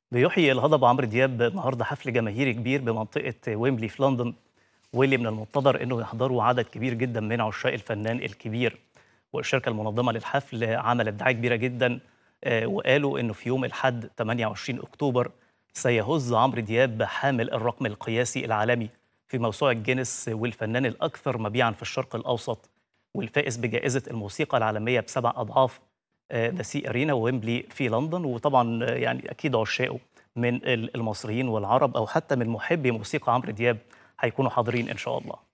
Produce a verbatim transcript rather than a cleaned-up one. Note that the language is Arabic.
بيحيي الهضبة عمرو دياب النهارده حفل جماهيري كبير بمنطقة ويمبلي في لندن، واللي من المنتظر انه يحضروا عدد كبير جدا من عشاق الفنان الكبير. والشركة المنظمة للحفل عملت دعاية كبيرة جدا. آه، وقالوا انه في يوم الأحد ثمانية وعشرين أكتوبر سيهز عمرو دياب حامل الرقم القياسي العالمي في موسوعة جينيس، والفنان الأكثر مبيعا في الشرق الأوسط، والفائز بجائزة الموسيقى العالمية بسبع أضعاف ذا سي أرينا وويمبلي في لندن. وطبعا آه، يعني أكيد عشاقه من ال المصريين والعرب أو حتى من محبي موسيقى عمرو دياب هيكونوا حاضرين إن شاء الله.